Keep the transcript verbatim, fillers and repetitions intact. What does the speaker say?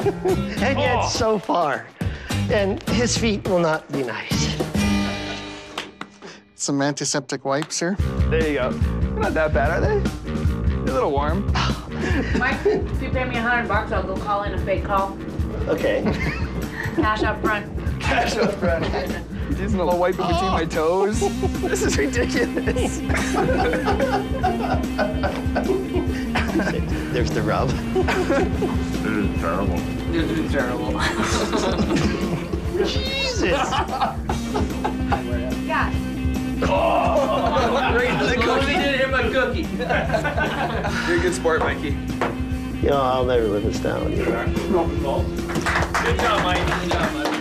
And yet Oh. so far. And his feet will not be nice. Some antiseptic wipes, sir. There you go. They're not that bad, are they? They're a little warm. Mike, if you pay me a hundred bucks, I'll go call in a fake call. Okay. Cash up front. Cash up front. Using a little wipe in between my toes. This is ridiculous. There's the rub. This is terrible. This is terrible. Jesus. Yeah. Right in the Let me cookie. did him a cookie. You're a good sport, Mikey. You know, I'll never live this down. You know? Good job, Mike. Good job, Mike.